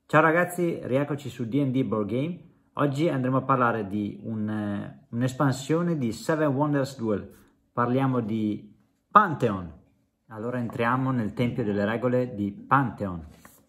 Ciao ragazzi, rieccoci su D&D Board Game. Oggi andremo a parlare di un'espansione di Seven Wonders Duel. Parliamo di Pantheon. Allora entriamo nel tempio delle regole di Pantheon.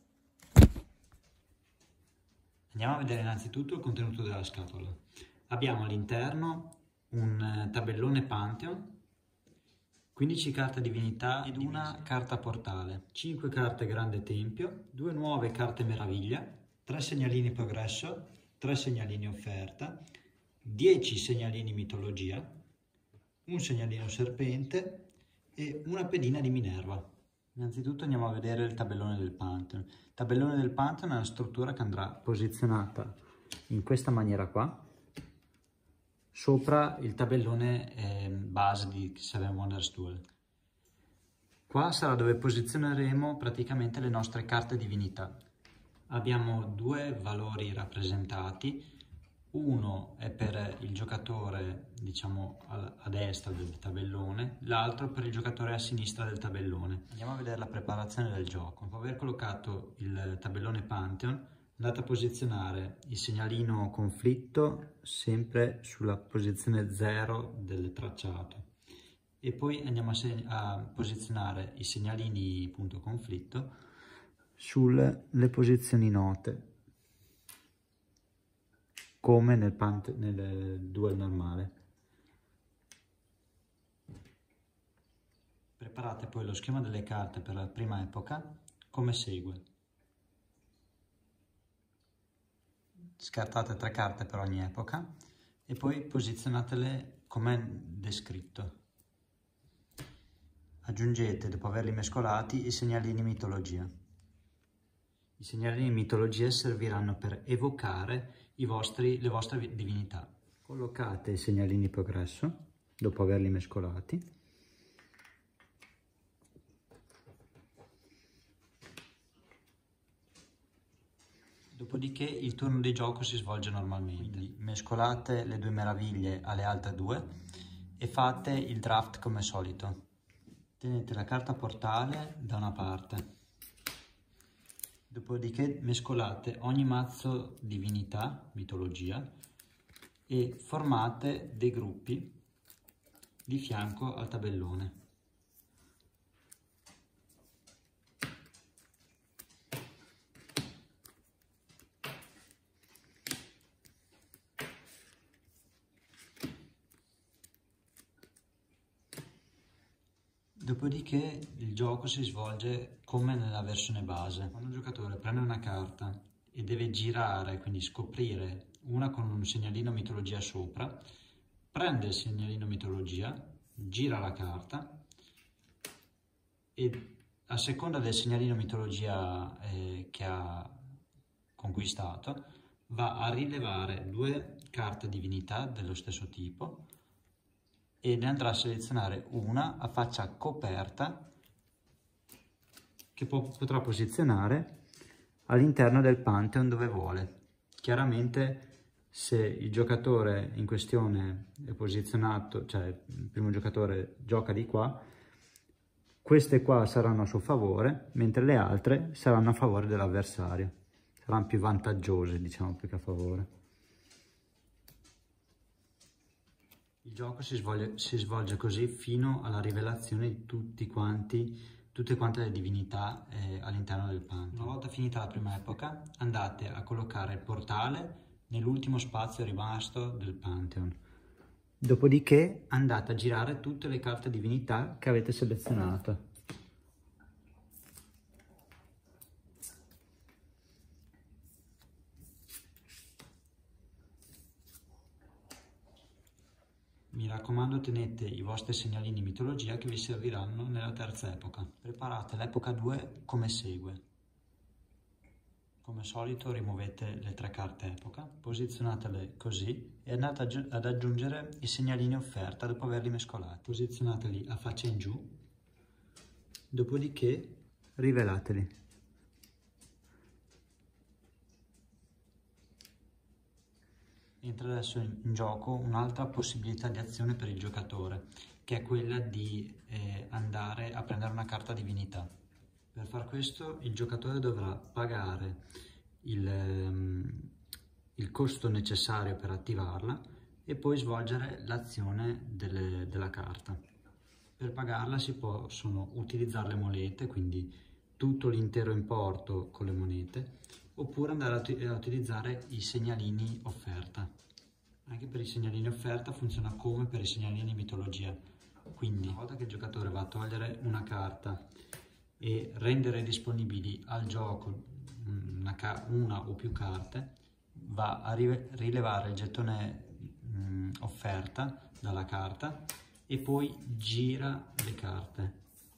Andiamo a vedere innanzitutto il contenuto della scatola. Abbiamo all'interno un tabellone Pantheon, 15 carte divinità ed una carta portale, 5 carte grande tempio, 2 nuove carte meraviglia, 3 segnalini progresso, 3 segnalini offerta, 10 segnalini mitologia, un segnalino serpente e una pedina di Minerva. Innanzitutto andiamo a vedere il tabellone del Pantheon. Il tabellone del Pantheon è una struttura che andrà posizionata in questa maniera qua, sopra il tabellone base di Seven Wonders Duel. Qua sarà dove posizioneremo praticamente le nostre carte divinità. Abbiamo due valori rappresentati, uno è per il giocatore, diciamo, a destra del tabellone, l'altro per il giocatore a sinistra del tabellone. Andiamo a vedere la preparazione del gioco. Dopo aver collocato il tabellone Pantheon, andate a posizionare il segnalino conflitto sempre sulla posizione 0 del tracciato e poi andiamo a posizionare i segnalini punto conflitto sulle posizioni note, come nel duel normale. Preparate poi lo schema delle carte per la prima epoca come segue. Scartate 3 carte per ogni epoca e poi posizionatele come descritto. Aggiungete, dopo averli mescolati, i segnalini mitologia. I segnalini mitologia serviranno per evocare le vostre divinità. Collocate i segnalini progresso, dopo averli mescolati. Dopodiché il turno di gioco si svolge normalmente. Quindi mescolate le due meraviglie alle altre due e fate il draft come solito. Tenete la carta portale da una parte. Dopodiché mescolate ogni mazzo divinità, mitologia, e formate dei gruppi di fianco al tabellone. Dopodiché il gioco si svolge come nella versione base. Quando un giocatore prende una carta e deve girare, quindi scoprire una con un segnalino mitologia sopra, prende il segnalino mitologia, gira la carta e a seconda del segnalino mitologia che ha conquistato va a rilevare 2 carte divinità dello stesso tipo e ne andrà a selezionare una a faccia coperta che potrà posizionare all'interno del Pantheon dove vuole. Chiaramente se il giocatore in questione è posizionato, cioè il primo giocatore gioca di qua, queste qua saranno a suo favore, mentre le altre saranno a favore dell'avversario. Saranno più vantaggiose, diciamo, più che a favore. Il gioco si svolge così fino alla rivelazione di tutte quante le divinità all'interno del Pantheon. Una volta finita la prima epoca, andate a collocare il portale nell'ultimo spazio rimasto del Pantheon. Dopodiché andate a girare tutte le carte divinità che avete selezionato. Mi raccomando, tenete i vostri segnalini mitologia che vi serviranno nella terza epoca. Preparate l'epoca 2 come segue. Come solito rimuovete le 3 carte epoca, posizionatele così e andate ad aggiungere i segnalini offerta dopo averli mescolati. Posizionateli a faccia in giù, dopodiché rivelateli. Entra adesso in gioco un'altra possibilità di azione per il giocatore, che è quella di andare a prendere una carta divinità. Per far questo il giocatore dovrà pagare il costo necessario per attivarla e poi svolgere l'azione della carta. Per pagarla si possono utilizzare le monete, quindi tutto l'intero importo con le monete, oppure andare a utilizzare i segnalini offerta. Anche per i segnalini offerta funziona come per i segnalini mitologia. Quindi, una volta che il giocatore va a togliere una carta e rendere disponibili al gioco una o più carte, va a rilevare il gettone offerta dalla carta e poi gira le carte.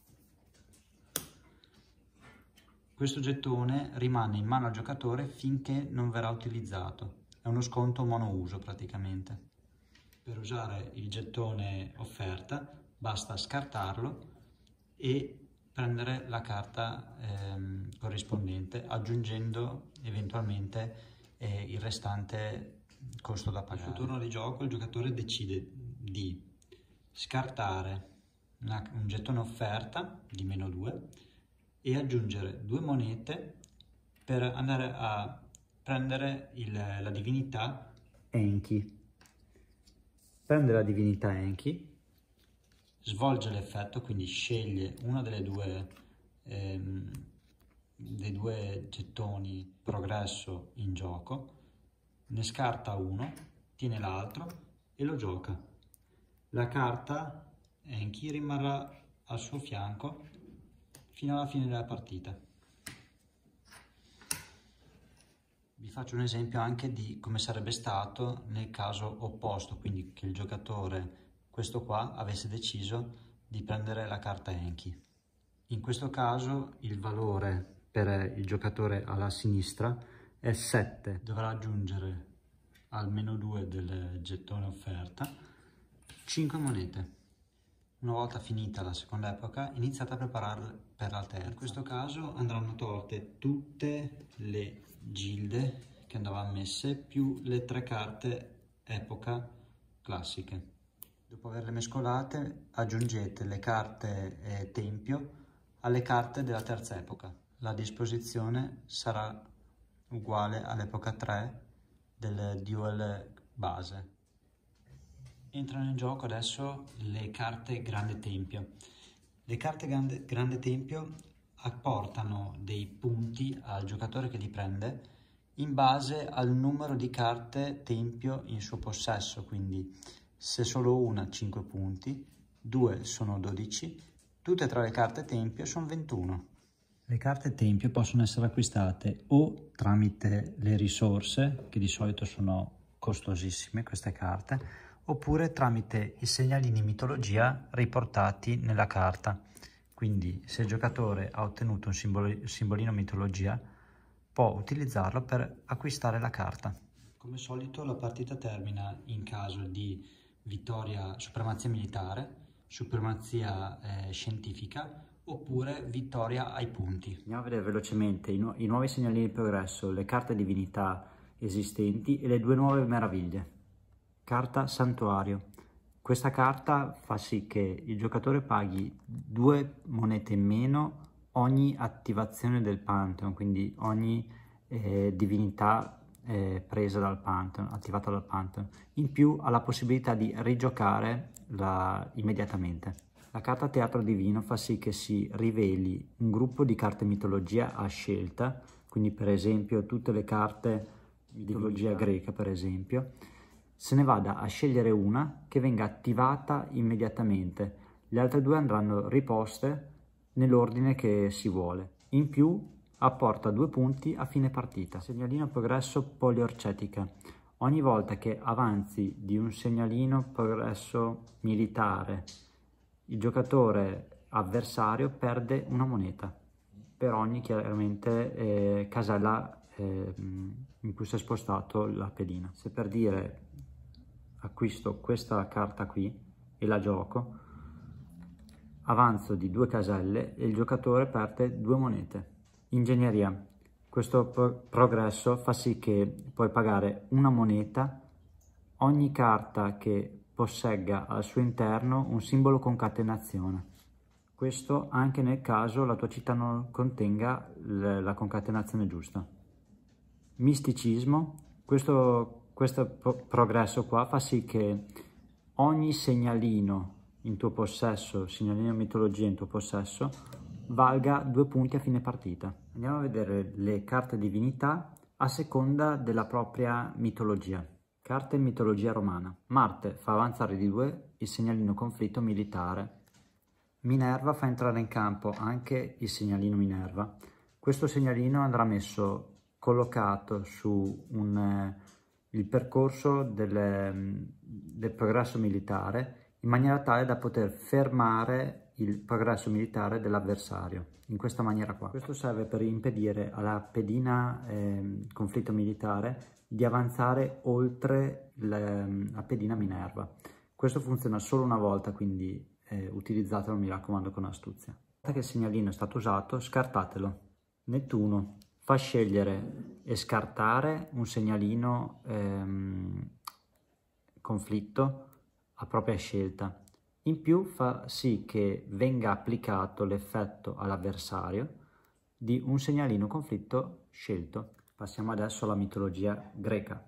Questo gettone rimane in mano al giocatore finché non verrà utilizzato. È uno sconto monouso praticamente. Per usare il gettone offerta basta scartarlo e prendere la carta corrispondente, aggiungendo eventualmente il restante costo da pagare. Al suo turno di gioco il giocatore decide di scartare un gettone offerta di -2 e aggiungere 2 monete per andare a prendere la divinità Enki. Prende la divinità Enki, svolge l'effetto, quindi sceglie una dei due gettoni progresso in gioco, ne scarta uno, tiene l'altro e lo gioca. La carta Enki rimarrà al suo fianco fino alla fine della partita. Vi faccio un esempio anche di come sarebbe stato nel caso opposto, quindi che il giocatore, questo qua, avesse deciso di prendere la carta Enki. In questo caso il valore per il giocatore alla sinistra è 7. Dovrà aggiungere al -2 del gettone offerta 5 monete. Una volta finita la seconda epoca, iniziate a prepararle per la terza. In questo caso andranno tolte tutte le gilde che andavano ammesse, più le 3 carte epoca classiche. Dopo averle mescolate, aggiungete le carte tempio alle carte della terza epoca. La disposizione sarà uguale all'epoca 3 del duel base. Entrano in gioco adesso le carte Grande Tempio. Le carte Grande Tempio apportano dei punti al giocatore che li prende in base al numero di carte Tempio in suo possesso, quindi se solo una 5 punti, 2 sono 12, tutte e 3 le carte Tempio sono 21. Le carte Tempio possono essere acquistate o tramite le risorse, che di solito sono costosissime queste carte, oppure tramite i segnalini mitologia riportati nella carta. Quindi se il giocatore ha ottenuto un simbolino mitologia può utilizzarlo per acquistare la carta. Come solito la partita termina in caso di vittoria, supremazia militare, supremazia scientifica oppure vittoria ai punti. Andiamo a vedere velocemente i nuovi segnalini di progresso, le carte divinità esistenti e le 2 nuove meraviglie. Carta Santuario. Questa carta fa sì che il giocatore paghi 2 monete in meno ogni attivazione del Pantheon, quindi ogni divinità presa dal Pantheon, attivata dal Pantheon. In più ha la possibilità di rigiocare immediatamente. La carta Teatro Divino fa sì che si riveli un gruppo di carte mitologia a scelta, quindi per esempio tutte le carte mitologia greca per esempio, se ne vada a scegliere una che venga attivata immediatamente. Le altre 2 andranno riposte nell'ordine che si vuole. In più apporta 2 punti a fine partita. Segnalino progresso poliorcetica. Ogni volta che avanzi di un segnalino progresso militare, il giocatore avversario perde una moneta per ogni chiaramente casella in cui si è spostato la pedina. Se per dire acquisto questa carta qui e la gioco, avanzo di 2 caselle e il giocatore perde 2 monete. Ingegneria. Questo progresso fa sì che puoi pagare una moneta ogni carta che possegga al suo interno un simbolo concatenazione. Questo anche nel caso la tua città non contenga la concatenazione giusta. misticismo. Questo progresso qua fa sì che ogni segnalino in tuo possesso, segnalino mitologia in tuo possesso, valga 2 punti a fine partita. Andiamo a vedere le carte divinità a seconda della propria mitologia. Carte mitologia romana. Marte fa avanzare di 2 il segnalino conflitto militare. Minerva fa entrare in campo anche il segnalino Minerva. Questo segnalino andrà messo collocato su il percorso del progresso militare, in maniera tale da poter fermare il progresso militare dell'avversario, in questa maniera qua. Questo serve per impedire alla pedina conflitto militare di avanzare oltre la pedina Minerva. Questo funziona solo una volta, quindi utilizzatelo, mi raccomando, con astuzia. Una volta che il segnalino è stato usato, scartatelo. Nettuno fa scegliere e scartare un segnalino conflitto a propria scelta. In più fa sì che venga applicato l'effetto all'avversario di un segnalino conflitto scelto. Passiamo adesso alla mitologia greca.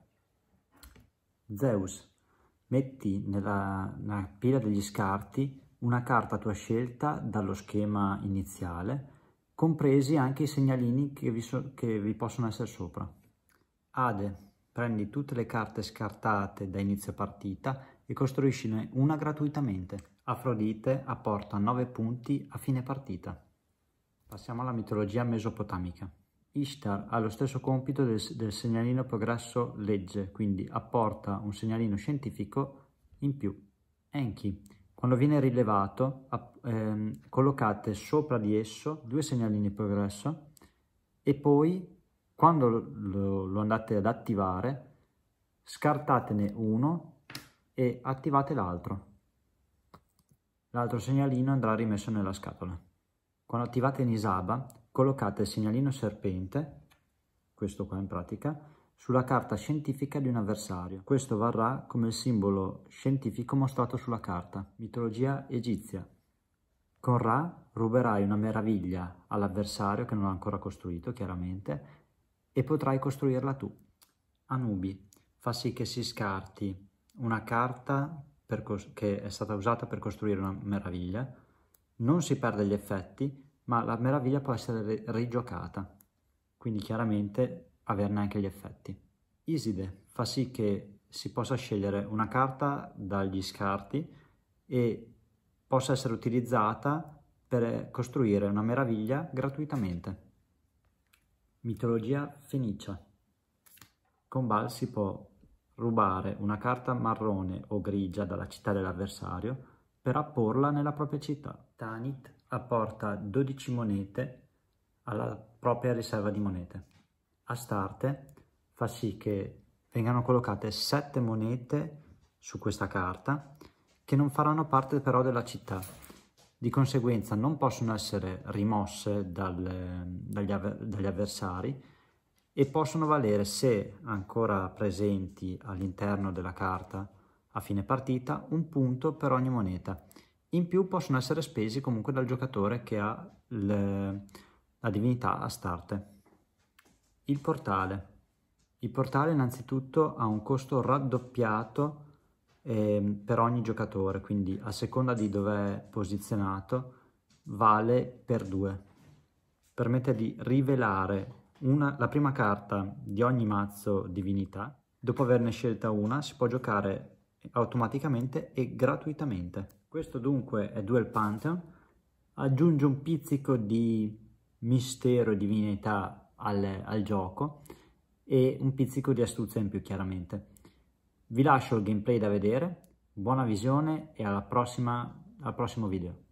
Zeus, metti nella pila degli scarti una carta a tua scelta dallo schema iniziale, compresi anche i segnalini che vi possono essere sopra. Ade, prendi tutte le carte scartate da inizio partita e costruiscine una gratuitamente. Afrodite apporta 9 punti a fine partita. Passiamo alla mitologia mesopotamica. Ishtar ha lo stesso compito del segnalino progresso legge, quindi apporta un segnalino scientifico in più. Enki, quando viene rilevato, collocate sopra di esso 2 segnalini progresso e poi, quando lo andate ad attivare, scartatene uno e attivate l'altro. L'altro segnalino andrà rimesso nella scatola. Quando attivate Nisaba, collocate il segnalino serpente, questo qua in pratica, sulla carta scientifica di un avversario. Questo varrà come il simbolo scientifico mostrato sulla carta. Mitologia egizia. Con Ra ruberai una meraviglia all'avversario che non ha ancora costruito, chiaramente, e potrai costruirla tu. Anubi fa sì che si scarti una carta che è stata usata per costruire una meraviglia, non si perde gli effetti, ma la meraviglia può essere rigiocata, quindi chiaramente averne anche gli effetti. Iside fa sì che si possa scegliere una carta dagli scarti e possa essere utilizzata per costruire una meraviglia gratuitamente. Mitologia fenicia. Con Baal si può rubare una carta marrone o grigia dalla città dell'avversario per apporla nella propria città. Tanit apporta 12 monete alla propria riserva di monete. Astarte fa sì che vengano collocate 7 monete su questa carta che non faranno parte però della città. Di conseguenza non possono essere rimosse dagli avversari e possono valere, se ancora presenti all'interno della carta a fine partita, 1 punto per ogni moneta. In più possono essere spesi comunque dal giocatore che ha la divinità Astarte. Il portale. Il portale innanzitutto ha un costo raddoppiato per ogni giocatore, quindi a seconda di dove è posizionato vale per 2. Permette di rivelare la prima carta di ogni mazzo divinità. Dopo averne scelta una si può giocare automaticamente e gratuitamente. Questo dunque è Duel Pantheon, aggiunge un pizzico di mistero e divinità al gioco e un pizzico di astuzia in più, chiaramente. Vi lascio il gameplay da vedere, buona visione e al prossimo video.